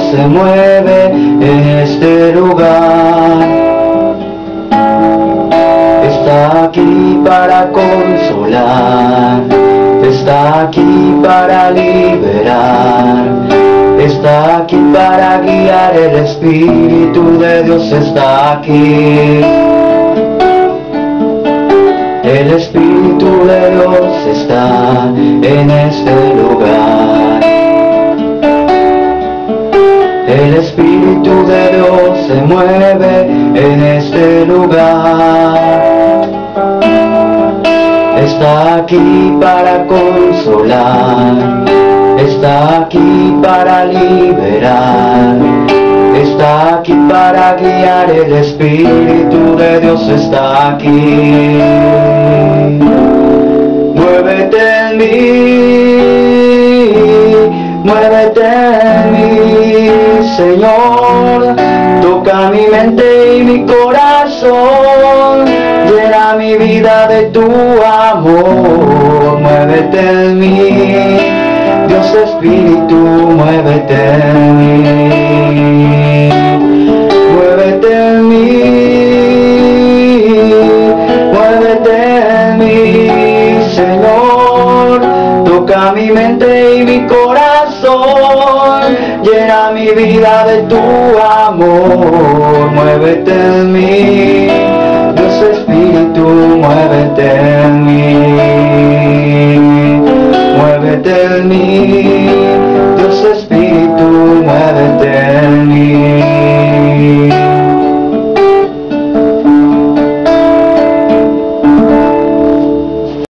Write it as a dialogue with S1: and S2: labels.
S1: se mueve en este lugar. Está aquí para consolar, está aquí para liberar, está aquí para guiar. El Espíritu de Dios está aquí. El Espíritu de Dios está en este lugar. El Espíritu de Dios se mueve en este lugar. Está aquí para consolar, está aquí para liberar, está aquí para guiar. El Espíritu de Dios está aquí. Muévete en mí, muévete en mí, Señor. Toca mi mente y mi corazón, llena mi vida de tu amor. Muévete en mí, Dios Espíritu, muévete en mí. Muévete en mí, muévete en mí, Señor. Toca mi mente y mi corazón, llena mi vida de tu amor. Muévete en mí, Dios Espíritu, muévete en mí.